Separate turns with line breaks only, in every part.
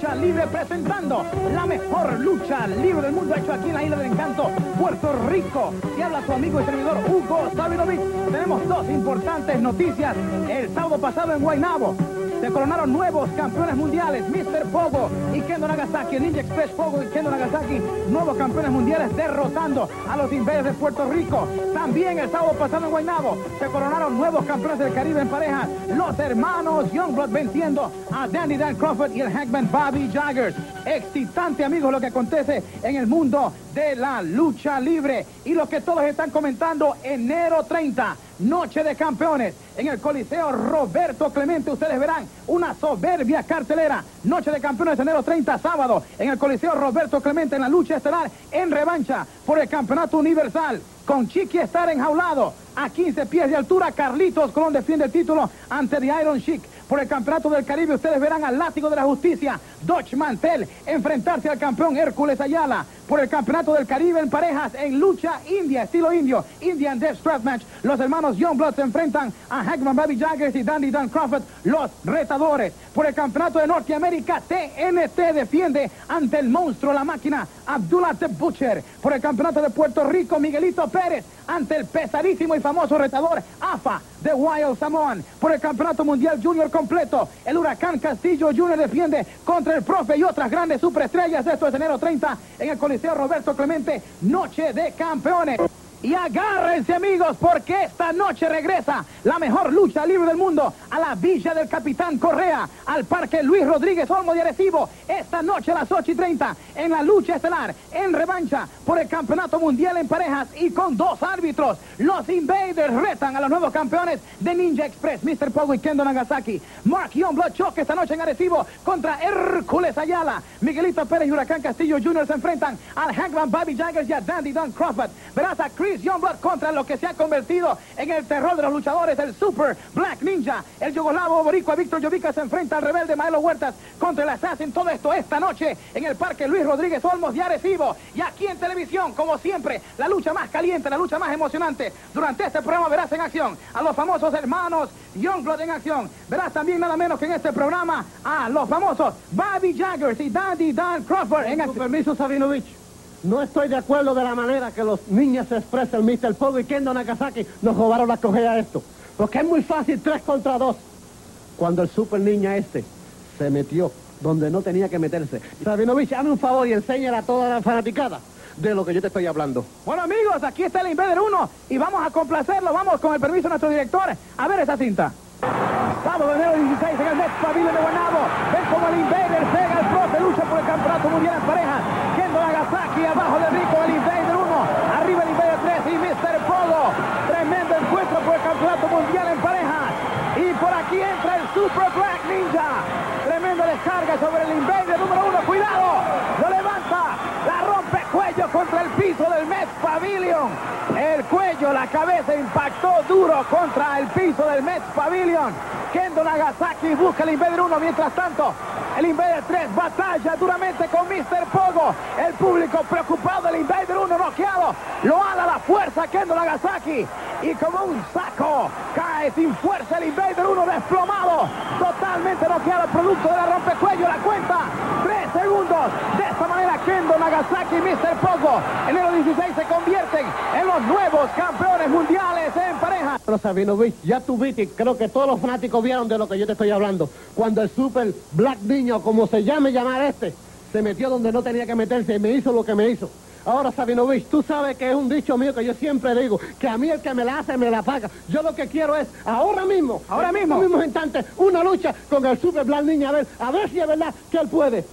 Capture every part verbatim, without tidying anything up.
Lucha Libre, presentando la mejor lucha libre del mundo hecho aquí en la Isla del Encanto, Puerto Rico. Y habla su amigo y servidor Hugo Sabinovich. Tenemos dos importantes noticias. El sábado pasado en Guaynabo se coronaron nuevos campeones mundiales, mister Pogo y Kendo Nagasaki. El Ninja Express Pogo y Kendo Nagasaki, nuevos campeones mundiales, derrotando a los Invaders de Puerto Rico. También el sábado pasado en Guaynabo se coronaron nuevos campeones del Caribe en parejas, los hermanos Youngblood venciendo a Dandy Dan Crawford y el Hangman Bobby Jaggers. Excitante, amigos, lo que acontece en el mundo de la lucha libre. Y lo que todos están comentando, enero treinta, Noche de Campeones, en el Coliseo Roberto Clemente. Ustedes verán una soberbia cartelera. Noche de Campeones, enero treinta, sábado, en el Coliseo Roberto Clemente, en la lucha estelar en revancha por el Campeonato Universal. Con Chiqui estar enjaulado a quince pies de altura, Carlitos Colón defiende el título ante The Iron Sheik. Por el Campeonato del Caribe, ustedes verán al Látigo de la Justicia, Dutch Mantel, enfrentarse al campeón Hércules Ayala. Por el Campeonato del Caribe en parejas, en lucha india, estilo indio, Indian Death Strap Match, los hermanos Youngblood se enfrentan a Hangman Bobby Jaggers y Dandy Dan Crawford, los retadores. Por el Campeonato de Norteamérica, T N T defiende ante el monstruo, la máquina, Abdullah the Butcher. Por el Campeonato de Puerto Rico, Miguelito Pérez ante el pesadísimo y famoso retador Afa de Wild Samoan. Por el Campeonato Mundial Junior completo, el Huracán Castillo Junior defiende contra el Profe y otras grandes superestrellas. Esto es enero treinta en el Coliseo Roberto Clemente, Noche de Campeones. Y agárrense, amigos, porque esta noche regresa la mejor lucha libre del mundo a la Villa del Capitán Correa, al Parque Luis Rodríguez Olmo de Arecibo. Esta noche a las ocho y treinta en la lucha estelar, en revancha por el Campeonato Mundial en parejas y con dos árbitros. Los Invaders retan a los nuevos campeones de Ninja Express, mister Pogo y Kendo Nagasaki. Mark Youngblood choque esta noche en Arecibo contra Hércules Ayala. Miguelito Pérez y Huracán Castillo Junior se enfrentan al Hangman Bobby Jaggers y a Dandy Dan Crawford. Verás a Chris Youngblood contra lo que se ha convertido en el terror de los luchadores, el Super Black Ninja. El yugoslavo boricua Víctor Jovica se enfrenta al rebelde Maelo Huertas contra el Assassin. Todo esto esta noche en el Parque Luis Rodríguez Olmos de Arecibo. Y aquí en televisión, como siempre, la lucha más caliente, la lucha más emocionante. Durante este programa verás en acción a los famosos hermanos Youngblood en acción. Verás también nada menos que en este programa a los famosos Bobby Jaggers y Dandy Dan Crawford en acción.
Permiso, Sabinovich. No estoy de acuerdo de la manera que los niños se expresan, mister Pogo y Kendo Nagasaki nos robaron la cogea a esto. Porque es muy fácil, tres contra dos. Cuando el super niña este se metió donde no tenía que meterse. Sabinovich, hazme un favor y enséñale a toda la fanaticada de lo que yo te estoy hablando.
Bueno, amigos, aquí está el Invader uno y vamos a complacerlo. Vamos con el permiso de nuestro director a ver esa cinta. Sábado, enero dieciséis en el Met Pavilion de Guaynabo. Ven como el Invader pega al Profe, lucha por el Campeonato Mundial en parejas. Kendo Nagasaki abajo de Rico, el Invader uno, arriba el Invader tres y mister Pogo. Tremendo encuentro por el Campeonato Mundial en parejas. Y por aquí entra el Super Black Ninja. Tremenda descarga sobre el Invader número uno. ¡Cuidado! Lo levanta. La rompe cuello contra el piso del Met Pavilion. El cuello, la cabeza impactó duro contra el piso del Met Pavilion. Kendo Nagasaki busca el Invader uno. Mientras tanto, el Invader tres batalla duramente con mister Pogo. El público preocupado del Invader uno noqueado. Lo ala la fuerza Kendo Nagasaki. Y como un saco, cae sin fuerza el Invader uno desplomado. Totalmente noqueado, producto de la rompecuello. La cuenta, tres segundos. De esta manera, Kendo Nagasaki y mister Pogo, enero dieciséis, se convierten en los nuevos campeones mundiales en pareja.
Pero Sabinovich, ya tú viste, creo que todos los fanáticos vieron de lo que yo te estoy hablando. Cuando el Super Black Niño, como se llame llamar este, se metió donde no tenía que meterse y me hizo lo que me hizo. Ahora, Sabinovich, tú sabes que es un dicho mío que yo siempre digo, que a mí el que me la hace, me la paga. Yo lo que quiero es, ahora mismo,
ahora mismo,
en estos mismos instantes, una lucha con el Super Black Niño, a ver, a ver si es verdad que él puede.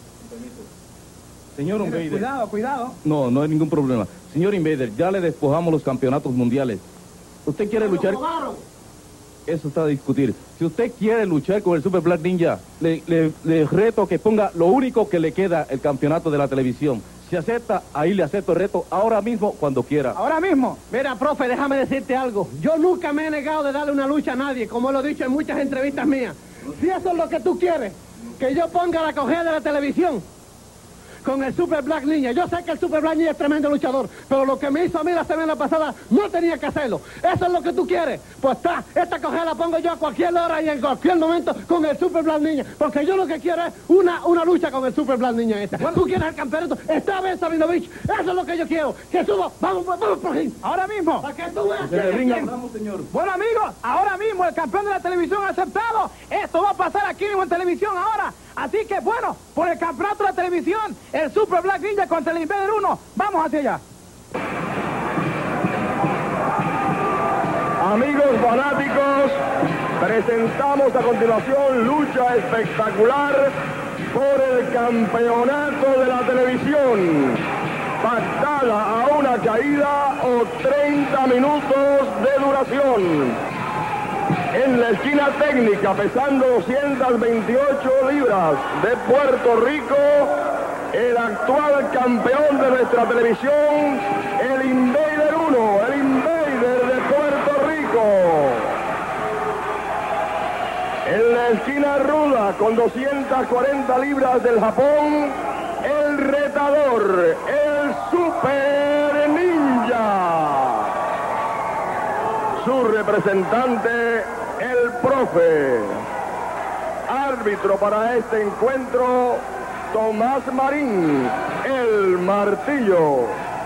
Señor Invader.
Cuidado, cuidado.
No, no hay ningún problema. Señor Invader, ya le despojamos los campeonatos mundiales. ¿Usted quiere luchar? Eso está a discutir. Si usted quiere luchar con el Super Black Ninja, le, le, le reto que ponga lo único que le queda, el campeonato de la televisión. Si acepta, ahí le acepto el reto ahora mismo, cuando quiera.
Ahora mismo.
Mira, profe, déjame decirte algo. Yo nunca me he negado de darle una lucha a nadie, como lo he dicho en muchas entrevistas mías. Si eso es lo que tú quieres, que yo ponga la cogea de la televisión, con el Super Black Ninja. Yo sé que el Super Black Ninja es tremendo luchador, pero lo que me hizo a mí la semana pasada no tenía que hacerlo. Eso es lo que tú quieres. Pues está, esta cogea la pongo yo a cualquier hora y en cualquier momento con el Super Black Ninja, porque yo lo que quiero es una, una lucha con el Super Black Ninja este. Bueno, tú quieres el campeonato, esta vez Sabinovich, eso es lo que yo quiero. Que suba, vamos, vamos por ahí.
Ahora mismo.
Para que tú veas
Desde el
que
ring
quién.
hablamos, señor.
Bueno, amigos, ahora mismo el campeón de la televisión ha aceptado. Esto va a pasar aquí mismo en televisión ahora. Así que, bueno, por el campeonato de la televisión, el Super Black Ninja contra el Invader uno. Vamos hacia allá.
Amigos fanáticos, presentamos a continuación lucha espectacular por el campeonato de la televisión. Pactada a una caída o treinta minutos de duración. En la esquina técnica, pesando doscientas veintiocho libras, de Puerto Rico, el actual campeón de nuestra televisión, el Invader uno, el Invader de Puerto Rico. En la esquina ruda, con doscientas cuarenta libras del Japón, el retador, el Super Ninja. Su representante, el profe. Árbitro para este encuentro, Tomás Marín, el Martillo.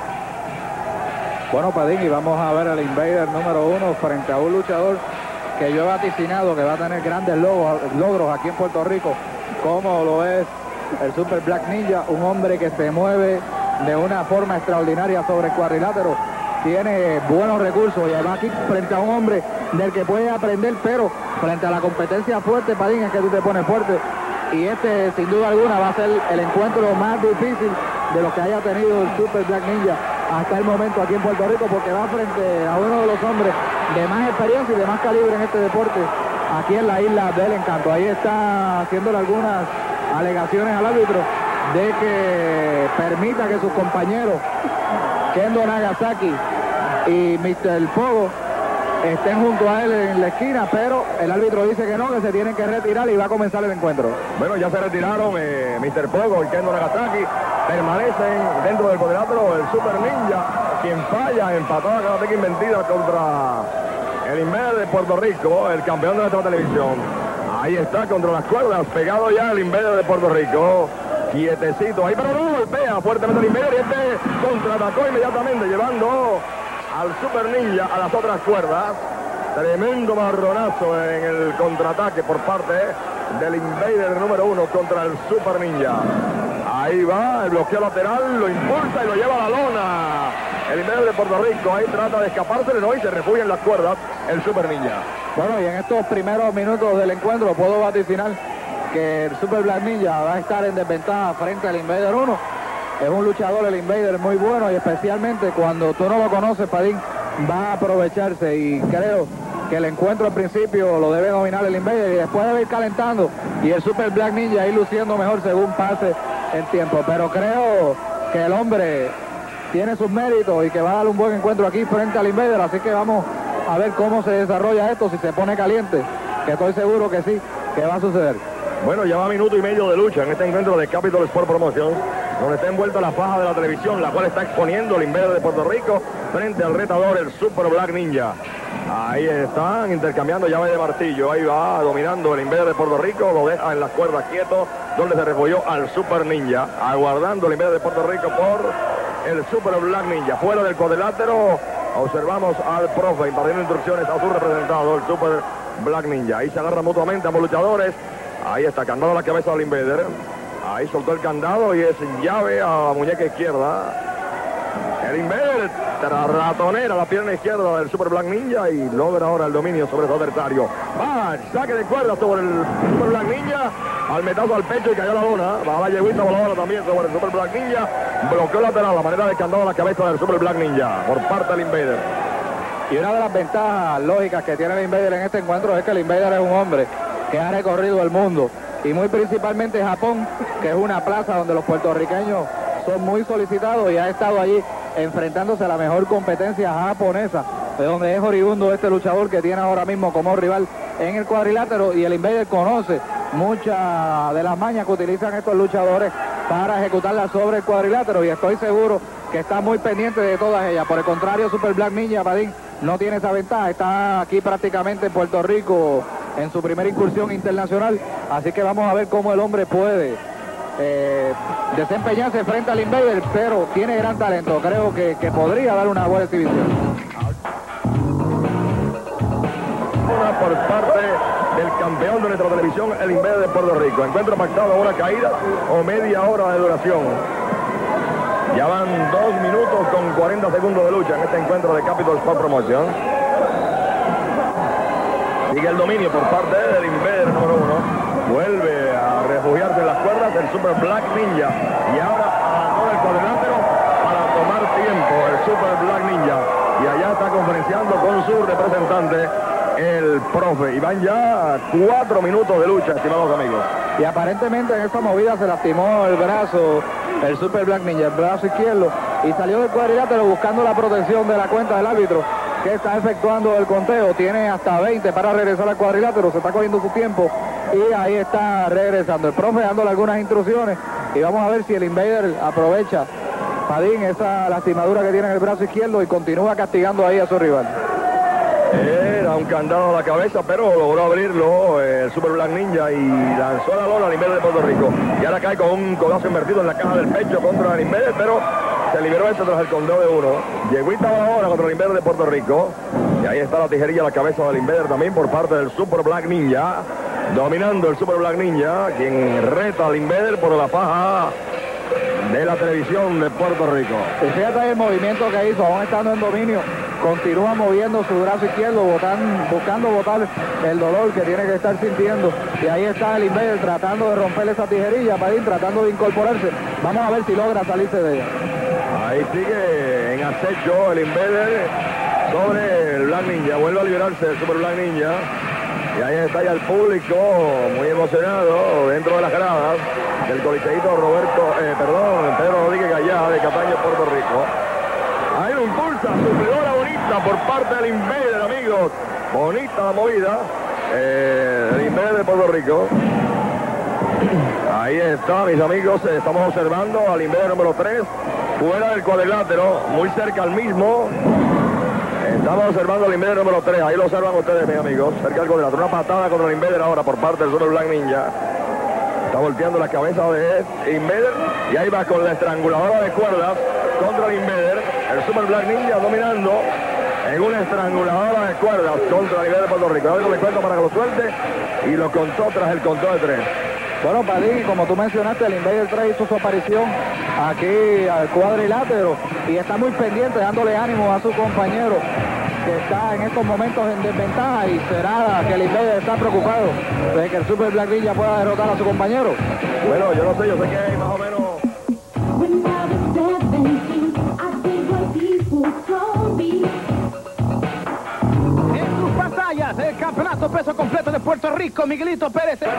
Bueno, Padín, y vamos a ver al Invader número uno frente a un luchador que yo he vaticinado que va a tener grandes logros, logros aquí en Puerto Rico, como lo es el Super Black Ninja, un hombre que se mueve de una forma extraordinaria sobre el cuadrilátero, tiene buenos recursos y además aquí frente a un hombre del que puede aprender, pero frente a la competencia fuerte, Padín, es que tú te pones fuerte, y este sin duda alguna va a ser el encuentro más difícil de lo que haya tenido el Super Black Ninja hasta el momento aquí en Puerto Rico, porque va frente a uno de los hombres de más experiencia y de más calibre en este deporte aquí en la isla del Encanto. Ahí está haciéndole algunas alegaciones al árbitro de que permita que sus compañeros Kendo Nagasaki y mister Pogo estén junto a él en la esquina, pero el árbitro dice que no, que se tienen que retirar y va a comenzar el encuentro.
Bueno, ya se retiraron eh, mister Pogo y Kendo Nagasaki, permanecen dentro del cuadrilátero el Super Ninja, quien falla, empató a Karateka Inventiva contra el Invader de Puerto Rico, el campeón de nuestra televisión. Ahí está contra las cuerdas, pegado ya el Invader de Puerto Rico. Quietecito ahí, pero no golpea fuertemente el Invader y este contraatacó inmediatamente, llevando al Super Ninja a las otras cuerdas. Tremendo marronazo en el contraataque por parte del Invader número uno contra el Super Ninja. Ahí va, el bloqueo lateral, lo impulsa y lo lleva a la lona. El Invader de Puerto Rico ahí trata de escaparse, no, y se refugia en las cuerdas el Super Ninja.
Bueno, y en estos primeros minutos del encuentro puedo vaticinar que el Super Black Ninja va a estar en desventaja frente al Invader uno. Es un luchador el Invader muy bueno, y especialmente cuando tú no lo conoces, Padín, va a aprovecharse, y creo que el encuentro al principio lo debe dominar el Invader y después debe ir calentando y el Super Black Ninja ir luciendo mejor según pase el tiempo. Pero creo que el hombre tiene sus méritos y que va a dar un buen encuentro aquí frente al Invader, así que vamos a ver cómo se desarrolla esto, si se pone caliente, que estoy seguro que sí, que va a suceder.
Bueno, ya va minuto y medio de lucha en este encuentro de Capitol Sport Promotions, donde está envuelta la faja de la televisión, la cual está exponiendo el Invader de Puerto Rico frente al retador, el Super Black Ninja. Ahí están intercambiando llave de martillo, ahí va dominando el Invader de Puerto Rico, lo deja en las cuerdas quieto, donde se refugió al Super Ninja, aguardando el Invader de Puerto Rico por el Super Black Ninja. Fuera del cuadrilátero, observamos al profe impartiendo instrucciones a su representado, el Super Black Ninja. Ahí se agarran mutuamente ambos luchadores. Ahí está, candado a la cabeza del Invader. Ahí soltó el candado y es llave a la muñeca izquierda. El Invader ratonera la pierna izquierda del Super Black Ninja y logra ahora el dominio sobre su adversario. Va, saque de cuerda sobre el Super Black Ninja, al metazo al pecho y cayó la lona. Va la yeguita voladora también sobre el Super Black Ninja. Bloqueo lateral, la manera de candado a la cabeza del Super Black Ninja por parte del Invader.
Y una de las ventajas lógicas que tiene el Invader en este encuentro es que el Invader es un hombre que ha recorrido el mundo, y muy principalmente Japón, que es una plaza donde los puertorriqueños son muy solicitados, y ha estado allí enfrentándose a la mejor competencia japonesa, de donde es oriundo este luchador que tiene ahora mismo como rival en el cuadrilátero, y el Invader conoce muchas de las mañas que utilizan estos luchadores para ejecutarla sobre el cuadrilátero, y estoy seguro que está muy pendiente de todas ellas. Por el contrario, Super Black Ninja, Padín, no tiene esa ventaja, está aquí prácticamente en Puerto Rico en su primera incursión internacional, así que vamos a ver cómo el hombre puede eh, desempeñarse frente al Invader, pero tiene gran talento, creo que, que podría dar una buena exhibición.
Una por parte del campeón de nuestra televisión, el Invader de Puerto Rico. Encuentro pactado a una caída o media hora de duración. Ya van dos minutos con cuarenta segundos de lucha en este encuentro de Capital Sport Promotion. Sigue el dominio por parte del Invader número uno. Vuelve a refugiarse en las cuerdas el Super Black Ninja. Y ahora abandona el cuadrilátero para tomar tiempo el Super Black Ninja. Y allá está conferenciando con su representante, el profe. Y van ya cuatro minutos de lucha, estimados amigos.
Y aparentemente en esta movida se lastimó el brazo, el Super Black Ninja, el brazo izquierdo, y salió del cuadrilátero buscando la protección de la cuenta del árbitro, que está efectuando el conteo. Tiene hasta veinte para regresar al cuadrilátero, se está cogiendo su tiempo, y ahí está regresando el profe dándole algunas instrucciones, y vamos a ver si el Invader aprovecha, Padín, esa lastimadura que tiene en el brazo izquierdo y continúa castigando ahí a su rival.
Era un candado a la cabeza, pero logró abrirlo el Super Black Ninja y lanzó la lona al Invader de Puerto Rico. Y ahora cae con un codazo invertido en la caja del pecho contra el Invader, pero se liberó esto tras el condeo de uno. Llegó ahora contra el Invader de Puerto Rico. Y ahí está la tijerilla a la cabeza del Invader también por parte del Super Black Ninja. Dominando el Super Black Ninja, quien reta al Invader por la faja de la televisión de Puerto Rico.
Y fíjate el movimiento que hizo, aún estando en dominio, continúa moviendo su brazo izquierdo, botan, buscando botar el dolor que tiene que estar sintiendo. Y ahí está el Invader tratando de romperle esa tijerilla, Padín, tratando de incorporarse. Vamos a ver si logra salirse de ella.
Ahí sigue en acecho el Invader sobre el Black Ninja. Vuelve a liberarse el Super Black Ninja. Y ahí está ya el público muy emocionado dentro de las gradas del Coliseíto Roberto, eh, perdón, Pedro Rodríguez Gallá de Cataño, Puerto Rico. Ahí lo impulsa, suplidora bonita por parte del Invader, amigos. Bonita la movida eh, del Invader de Puerto Rico. Ahí está, mis amigos, estamos observando al Invader número tres, fuera del cuadrilátero, muy cerca al mismo. Estamos observando al Invader número tres, ahí lo observan ustedes, mis amigos, cerca del cuadrilátero. Una patada contra el Invader ahora por parte del Super Black Ninja. Está volteando la cabeza de Invader y ahí va con la estranguladora de cuerdas contra el Invader. El Super Black Ninja dominando en una estranguladora de cuerdas contra el Invader de Puerto Rico. Ahora le cuento para que lo suelte y lo contó tras el conteo de tres.
Bueno, Padín, como tú mencionaste, el Invader tres hizo su aparición aquí al cuadrilátero y está muy pendiente, dándole ánimo a su compañero, que está en estos momentos en desventaja, y será que el Invader está preocupado de que el Super Black Ninja pueda derrotar a su compañero.
Bueno, yo no sé, yo sé que hay más o menos...
En sus pantallas, el campeonato peso completo de Puerto Rico, Miguelito Pérez.
Ya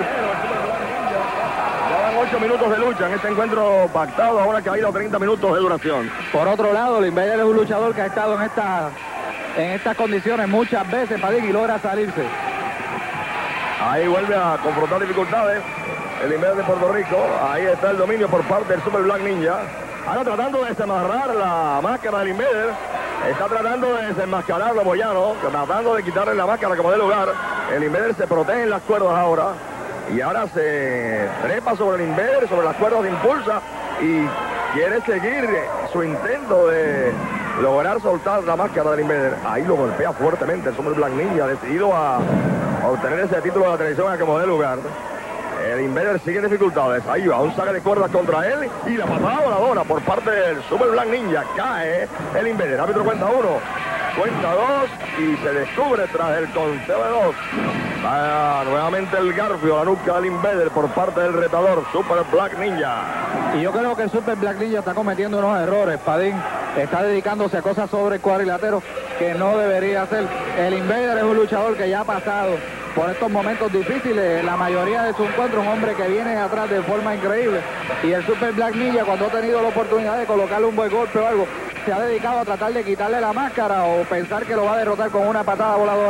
van ocho minutos de lucha en este encuentro pactado a una caída de treinta minutos de duración.
Por otro lado, el Invader es un luchador que ha estado en esta... en estas condiciones muchas veces, Padín, y logra salirse.
Ahí vuelve a confrontar dificultades el Invader de Puerto Rico. Ahí está el dominio por parte del Super Black Ninja. Ahora tratando de desamarrar la máscara del Invader. Está tratando de desenmascararlo Moyano, tratando de quitarle la máscara como de lugar. El Invader se protege en las cuerdas ahora. Y ahora se trepa sobre el Invader, sobre las cuerdas, de impulsa y quiere seguir su intento de lograr soltar la máscara del Invader. Ahí lo golpea fuertemente el Super Black Ninja, decidido a obtener ese título de la televisión a como de lugar. El Invader sigue en dificultades. Ahí va un saque de cuerdas contra él y la patada voladora por parte del Super Black Ninja. Cae el Invader. Árbitro cuenta uno, cuenta dos y se descubre tras el conteo de dos. Ah, nuevamente el garfio, la nuca del Invader por parte del retador Super Black Ninja.
Y yo creo que el Super Black Ninja está cometiendo unos errores, Padín. Está dedicándose a cosas sobre el cuadrilátero que no debería hacer. El Invader es un luchador que ya ha pasado por estos momentos difíciles. La mayoría de sus encuentros, un hombre que viene atrás de forma increíble. Y el Super Black Ninja, cuando ha tenido la oportunidad de colocarle un buen golpe o algo, se ha dedicado a tratar de quitarle la máscara o pensar que lo va a derrotar con una patada voladora.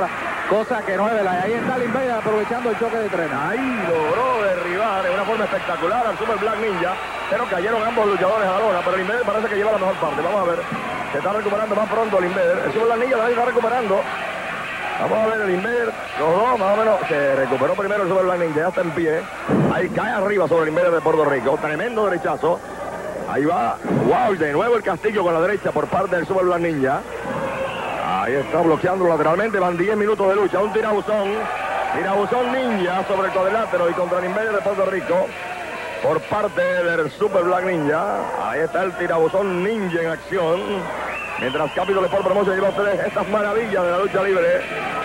cosa que no es verdad. Y ahí está el Invader aprovechando el choque de tren.
Ahí logró derribar de una forma espectacular al Super Black Ninja, pero cayeron ambos luchadores a la lona, pero el Invader parece que lleva la mejor parte. Vamos a ver, se está recuperando más pronto el Invader. El Super Black Ninja también está recuperando. Vamos a ver el Invader, los dos más o menos. Se recuperó primero el Super Black Ninja, ya está en pie. Ahí cae arriba sobre el Invader de Puerto Rico. Tremendo derechazo. Ahí va, wow, de nuevo el castillo con la derecha por parte del Super Black Ninja. Ahí está bloqueando lateralmente, van diez minutos de lucha. Un tirabuzón, tirabuzón ninja sobre el cuadrilátero y contra el Invader de Puerto Rico por parte del Super Black Ninja. Ahí está el tirabuzón ninja en acción. Mientras Capitol Sport Promotion lleva a ustedes estas maravillas de la lucha libre.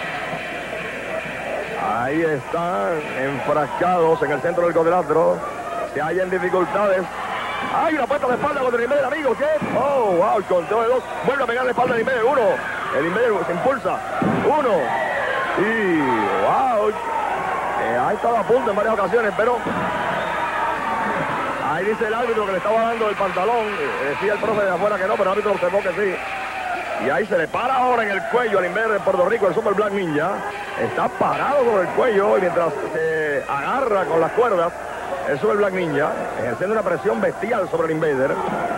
Ahí están enfrascados en el centro del cuadrilátero. Se hallan dificultades. Hay una puesta de espalda contra el Invader, amigo. ¿Qué? Oh, wow, el conteo de dos. Vuelve a pegar la espalda del Invader. Uno. El Invader se impulsa. Uno. Y wow. Eh, ha estado a punto en varias ocasiones, pero ahí dice el árbitro que le estaba dando el pantalón. Eh, decía el profe de afuera que no, pero el árbitro observó que sí. Y ahí se le para ahora en el cuello al Invader de Puerto Rico, el Super Black Ninja. Está parado sobre el cuello y mientras se agarra con las cuerdas el Super Black Ninja, ejerciendo una presión bestial sobre el Invader.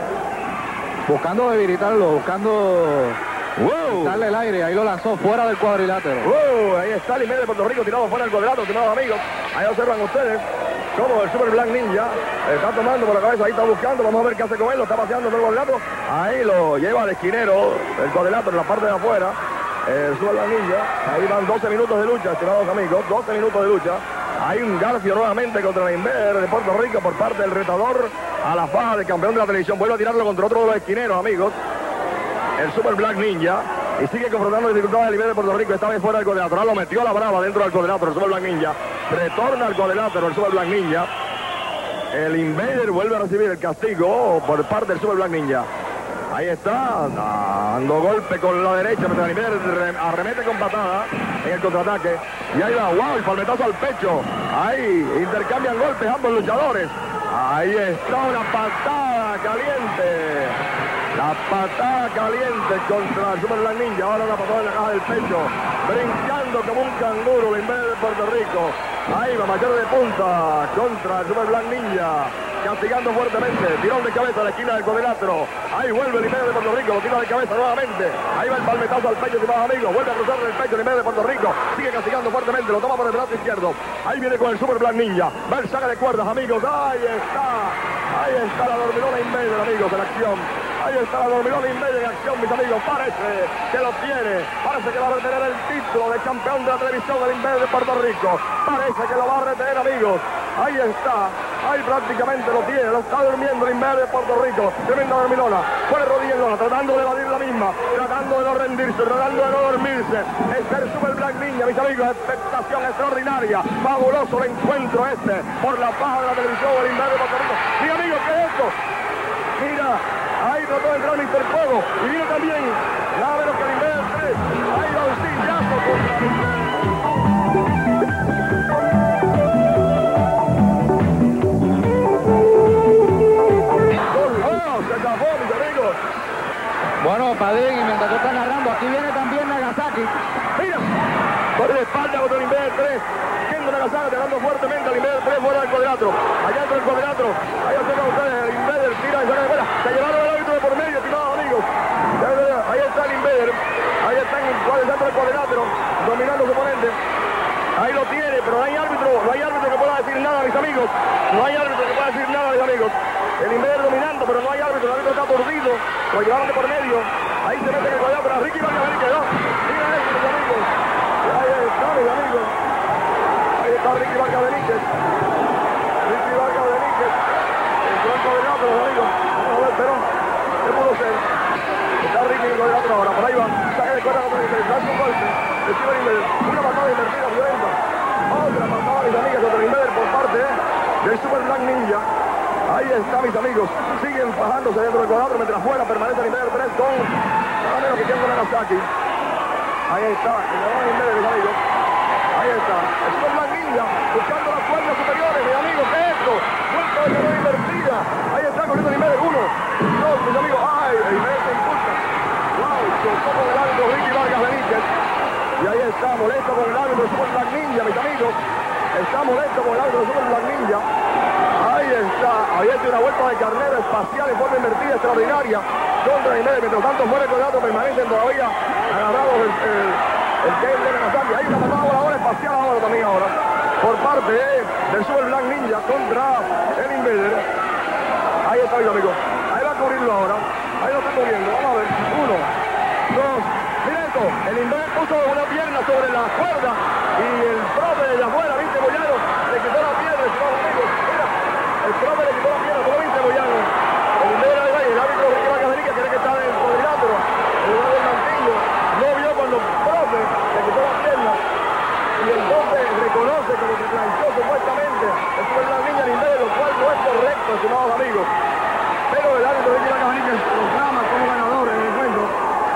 Buscando debilitarlo, buscando
¡wow!
darle el aire. Ahí lo lanzó fuera del cuadrilátero.
¡Wow! Ahí está el Invader de Puerto Rico tirado fuera del cuadrilátero, estimados amigos. Ahí observan ustedes cómo el Super Black Ninja está tomando por la cabeza, ahí está buscando. Vamos a ver qué hace con él, lo está paseando en el cuadrilátero. Ahí lo lleva al esquinero del cuadrilátero en la parte de afuera. El Super Black Ninja. Ahí van doce minutos de lucha, estimados amigos. doce minutos de lucha. Hay un garfio nuevamente contra el Invader de Puerto Rico por parte del retador a la faja del campeón de la televisión. Vuelve a tirarlo contra otro de los esquineros, amigos. El Super Black Ninja. Y sigue confrontando dificultades del Invader de Puerto Rico. Esta vez fuera del cuadrilátero. Ahora lo metió a la brava dentro del cuadrilátero. El Super Black Ninja. Retorna al cuadrilátero el Super Black Ninja. El Invader vuelve a recibir el castigo por parte del Super Black Ninja. Ahí está, dando golpe con la derecha, mientras el Invader arremete con patada en el contraataque. Y ahí va, wow, el palmetazo al pecho. Ahí intercambian golpes ambos luchadores. Ahí está una patada caliente. La patada caliente contra el Super Black Ninja. Ahora una patada en la caja del pecho. Brincando como un canguro el Invader de Puerto Rico. Ahí va, machete de punta contra el Super Black Ninja. Castigando fuertemente, tirón de cabeza a la esquina del cuadrilátero. Ahí vuelve el Invader de Puerto Rico, lo tira de cabeza nuevamente. Ahí va el palmetazo al pecho, estimados amigos. Vuelve a cruzar el pecho el Invader de Puerto Rico. Sigue castigando fuertemente, lo toma por el brazo izquierdo. Ahí viene con el Super Black Ninja. Va el saca de cuerdas, amigos. Ahí está. Ahí está la dormilona Invader, amigos, en acción. Ahí está la dormilona Invader en acción, mis amigos. Parece que lo tiene. Parece que va a retener el título de campeón de la televisión del Invader de Puerto Rico. Parece que lo va a retener, amigos. Ahí está. Ahí prácticamente lo tiene. Lo está durmiendo el Invader de Puerto Rico. Tremenda dormilona. Pone rodilla en lona, tratando de evadir la misma. Tratando de no rendirse, tratando de no dormirse. Es el Super Black Ninja, mis amigos. Expectación extraordinaria. Fabuloso el encuentro este por la faja de la televisión del Invader de Puerto Rico. Mi amigo, ¿qué es esto? Mira. Ahí trató de entrar mister Fuego. Y vino también nada menos que el Invader tres. Ahí va un sillazo contra el Invader. Se acabó, mis amigos.
Bueno, Padrín, y mientras tú estás narrando, aquí viene también Nagasaki.
Mira, por la espalda contra el Invader tres. Kendo Nagasaki tirando fuertemente al Invader tres fuera del cuadrilátero. Allá dentro del cuadrilátero. Ahí observan ustedes, el Invader tira y saca de fuera. Se llevaron el árbitro de por medio, estimados amigos. Ahí está el Invader. Ahí está en el centro del cuadrilátero, dominando a su oponente. Ahí lo tiene, pero no hay árbitro, no hay árbitro que pueda decir nada, mis amigos. No hay árbitro que pueda decir nada, mis amigos. El Invader dominando, pero no hay árbitro, el árbitro está aturdido. Lo llevaron de por medio. Ahí se mete en el cuadrilátero, pero Ricky Vargas quedó. Mira eso, mis amigos. Ahí está, mis amigos. Ahí está Ricky Vargas Benítez. Ricky Vargas Benítez. Entró el cuadrilátero, mis amigos. Vamos a ver, pero ¿qué pudo ser? Está Ricky en el cuadrilátero ahora, por ahí va. Saca de cuerda contra el Invader. Lanza un golpe. Recibe el Invader. Una patada invertida, violenta. Otra patada, mis amigas, contra el Invader por parte del Super Black Ninja. Ahí está, mis amigos. Siguen fajándose dentro del cuadrilátero, mientras fuera permanece el Invader tres con nada menos que Kendo Nagasaki. Ahí está, el Invader, mis amigos. Ahí está. El Super Black Ninja buscando las cuerdas superiores, mis amigos. ¿Qué es esto? Vuelta de cadera invertida. Ahí está corriendo el Invader. Uno, dos, mis amigos. Ay, el Invader se impulsa. Wow, chocó con el árbitro Ricky Vargas Benítez. Y ahí está, molesta con el árbitro del Super Black Ninja, mis amigos. Está molesto con el árbitro del Super Black Ninja. Ahí está, ahí está una vuelta de carnero espacial en forma invertida extraordinaria contra Invader. Mientras tanto muere con el otro, permanecen todavía agarrados el, el, el Kane de Nagasaki. Ahí está pasando la bola espacial ahora también ahora. Por parte de, del Super Black Ninja contra el Invader. Ahí está, amigo. Ahí va a cubrirlo ahora. Ahí lo está cubriendo. Vamos a ver. Uno, dos. Mira esto. El Invader puso una pierna sobre la cuerda y el profe de afuera, viste, Boyano, le quitó la pierna, estimados amigos. Mira, el profe le quitó la pierna, ¿tú lo viste, Boyano? El Invader ahí va y el árbitro Ricky Marcadenica cree que está en el cuadrilátero, en lugar del mantillo. No vio cuando el profe le quitó la pierna y entonces reconoce como que planchó supuestamente el Super Black Ninja al Invader, lo cual no es correcto, estimados amigos. Pero el árbitro Ricky Marcadenica lo proclama como ganador en el encuentro.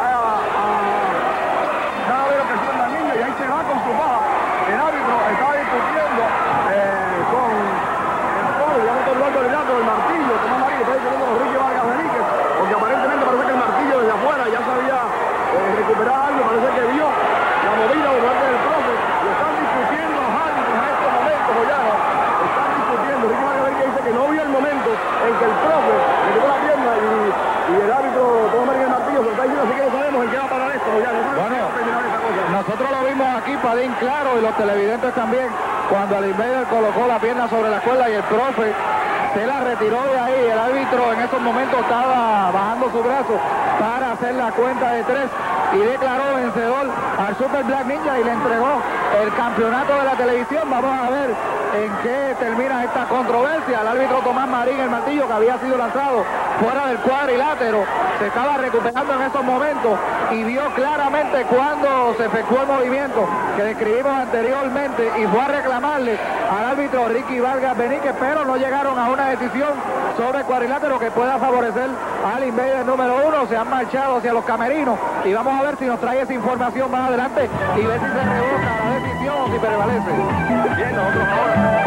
Su baja. El árbitro estaba discutiendo eh, con el pobre, digamos, todo el largo del lado, el martillo, Tomás Marín, está diciendo con Ricky Vargas Benítez, porque aparentemente parece que el martillo desde afuera ya sabía eh, recuperar algo, parece que vio la movida por parte del profe, y están discutiendo los árbitros en estos momentos, ya están discutiendo. Ricky Vargas Benítez dice que no vio el momento en que el profe le quitó la pierna y, y el árbitro Tomás Marín el martillo se lo está diciendo, así que no sabemos en qué va a parar esto, ya no sabemos terminar esta cosa.
Nosotros lo vimos aquí, Padín, claro, y los televidentes también, cuando el Invader colocó la pierna sobre la cuerda y el profe se la retiró de ahí. El árbitro en esos momentos estaba bajando su brazo para hacer la cuenta de tres y declaró vencedor al Super Black Ninja y le entregó el campeonato de la televisión. Vamos a ver en qué termina esta controversia. El árbitro Tomás Marín, el martillo que había sido lanzado fuera del cuadrilátero, se estaba recuperando en esos momentos y vio claramente cuando se efectuó el movimiento que describimos anteriormente y fue a reclamarle al árbitro Ricky Vargas Benítez, pero no llegaron a una decisión sobre el cuadrilátero que pueda favorecer al Invader número uno. Se han marchado hacia los camerinos y vamos a ver si nos trae esa información más adelante y ver si se revoca la decisión o si prevalece.
Bien, nosotros ahora.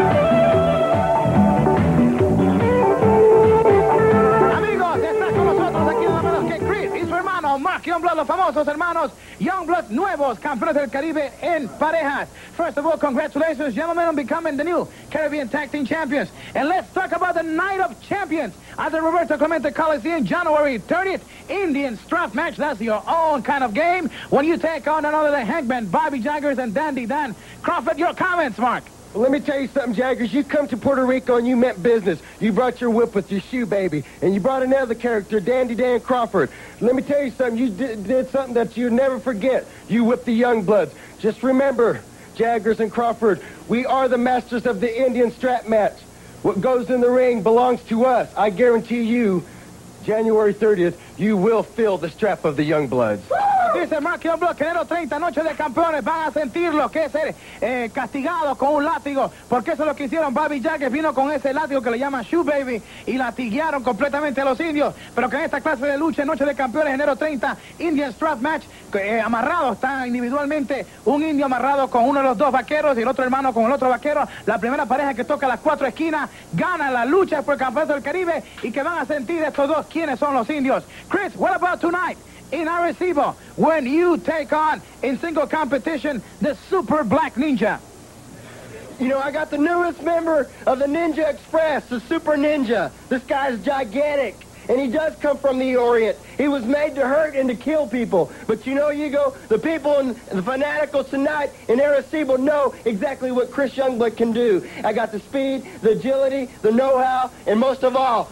Amigos, está con nosotros aquí nada menos que Chris y su hermano Mark Youngblood, los famosos hermanos Youngblood, nuevos campeones del Caribe en parejas. First of all, congratulations, gentlemen, on becoming the new Caribbean Tag Team Champions. And let's talk about the Night of Champions at the Roberto Clemente Coliseum, January thirtieth. Indian strap match. That's your own kind of game when you take on another than Hangman, Bobby Jaggers, and Dandy Dan Crawford. Your comments, Mark.
Well, let me tell you something, Jaggers. You come to Puerto Rico and you meant business. You brought your whip with your shoe, baby. And you brought another character, Dandy Dan Crawford. Let me tell you something. You did, did something that you'll never forget. You whipped the Youngbloods. Just remember, Jaggers and Crawford, we are the masters of the Indian strap match. What goes in the ring belongs to us. I guarantee you, January thirtieth, you will feel the strap of the Youngbloods.
Dice Mark Youngblood que enero treinta, Noche de Campeones, van a sentir lo que es ser eh, castigados con un látigo, porque eso es lo que hicieron. Bobby Jaggers vino con ese látigo que le llaman Shoe Baby y latiguearon completamente a los indios, pero que en esta clase de lucha, Noche de Campeones, enero treinta, Indian Strap Match, eh, amarrado, está individualmente un indio amarrado con uno de los dos vaqueros y el otro hermano con el otro vaquero. La primera pareja que toca las cuatro esquinas gana la lucha por el Campeonato del Caribe y que van a sentir estos dos quiénes son los indios. Chris, what about tonight in Arecibo when you take on, in single competition, the Super Black Ninja?
You know, I got the newest member of the Ninja Express, the Super Ninja. This guy's gigantic, and he does come from the Orient. He was made to hurt and to kill people. But you know, Hugo, the people and the fanaticals tonight in Arecibo know exactly what Chris Youngblood can do. I got the speed, the agility, the know-how, and most of all,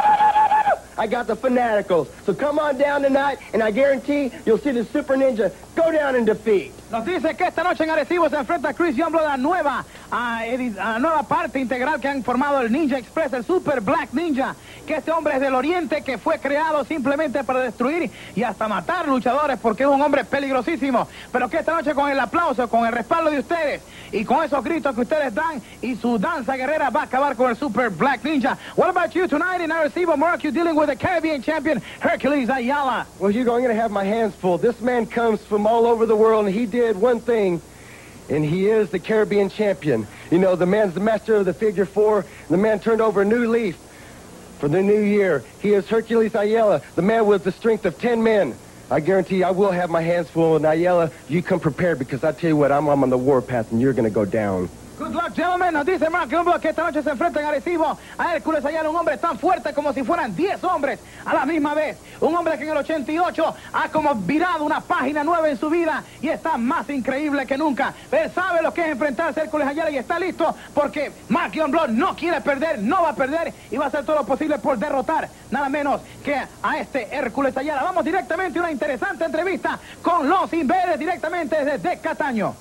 I got the fanaticals. So come on down tonight, and I guarantee you'll see the Super Ninja go down in defeat.
Nos dice que esta noche en Arecibo se enfrenta a Chris Youngblood, a nueva, a, a nueva parte integral que han formado el Ninja Express, el Super Black Ninja, que este hombre es del Oriente, que fue creado simplemente para destruir y hasta matar luchadores, porque es un hombre peligrosísimo, pero que esta noche con el aplauso, con el respaldo de ustedes y con esos gritos que ustedes dan y su danza guerrera va a acabar con el Super Black Ninja. What about you tonight in Arecibo, Mark? You're dealing with the Caribbean champion, Hercules Ayala.
Well, Hugo, I'm going to have my hands full. This man comes from all over the world, and he did one thing, and he is the Caribbean champion. You know, the man's the master of the figure four. The man turned over a new leaf for the new year. He is Hercules Ayala, the man with the strength of ten men.
I guarantee you I will have my hands full. Nayela, you come prepared because I tell you what, I'm, I'm on the warpath and you're going to go down.
Good luck, gentlemen. Nos dice Malcolm Block que esta noche se enfrenta en Arecibo a Hércules Ayala, un hombre tan fuerte como si fueran diez hombres a la misma vez. Un hombre que en el ochenta y ocho ha como virado una página nueva en su vida y está más increíble que nunca. Él sabe lo que es enfrentarse a Hércules Ayala y está listo porque Malcolm Block no quiere perder, no va a perder y va a hacer todo lo posible por derrotar nada menos que a este Hércules Ayala. Vamos directamente a una interesante entrevista con los Invaders directamente desde Cataño.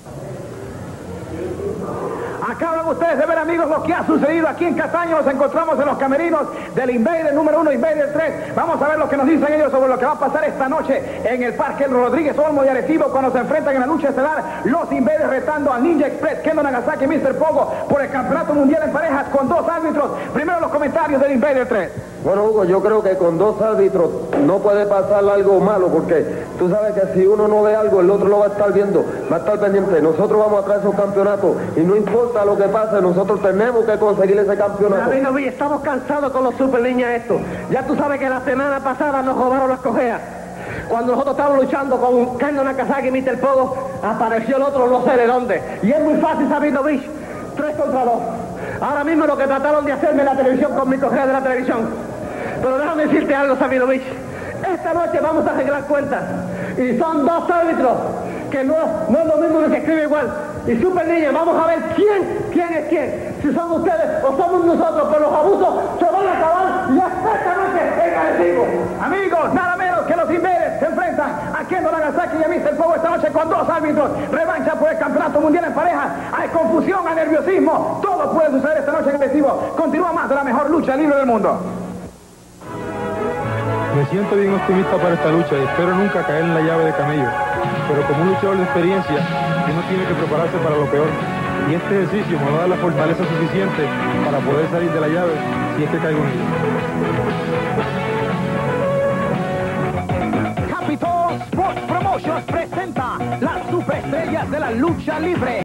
Acaban ustedes de ver, amigos, lo que ha sucedido aquí en Cataño. Nos encontramos en los camerinos del Invader número uno, Invader tres. Vamos a ver lo que nos dicen ellos sobre lo que va a pasar esta noche en el Parque Rodríguez Olmo de Arecibo cuando se enfrentan en la lucha estelar los Invaders retando a Ninja Express, Kendo Nagasaki y mister Pogo por el Campeonato Mundial en Parejas con dos árbitros. Primero los comentarios del Invader tres.
Bueno, Hugo, yo creo que con dos árbitros no puede pasar algo malo porque tú sabes que si uno no ve algo, el otro lo va a estar viendo, va a estar pendiente. Nosotros vamos a traer esos campeonatos y no importa lo que pase, nosotros tenemos que conseguir ese campeonato.
David, estamos cansados con los super niñas estos. Ya tú sabes que la semana pasada nos robaron las cojeas. Cuando nosotros estábamos luchando con Kendo Nagasaki y mister Pogo, apareció el otro no sé de dónde. Y es muy fácil, Sabino Beach, tres contra dos. Ahora mismo lo que trataron de hacerme en la televisión con mi cojea de la televisión. Pero déjame decirte algo, Sabino Beach. Esta noche vamos a arreglar cuentas. Y son dos árbitros, que no, no es lo mismo que se escribe igual. Y Super Niña, vamos a ver quién, quién es quién. Si son ustedes o somos nosotros, pero los abusos se van a acabar y hasta esta noche en Arecibo.
Amigos, nada menos que los Invaders se enfrentan a Kendo Nagasaki y a mister Pogo esta noche con dos árbitros. Revancha por el Campeonato Mundial en Parejas. Hay confusión, hay nerviosismo. Todo puede suceder esta noche en Arecibo. Continúa más de la mejor lucha libre del mundo.
Me siento bien optimista para esta lucha y espero nunca caer en la llave de camello. Pero como un luchador de experiencia, uno tiene que prepararse para lo peor. Y este ejercicio me va a dar la fortaleza suficiente para poder salir de la llave si es que caigo en ella.
Capitol Sports Promotions presenta las superestrellas de la lucha libre.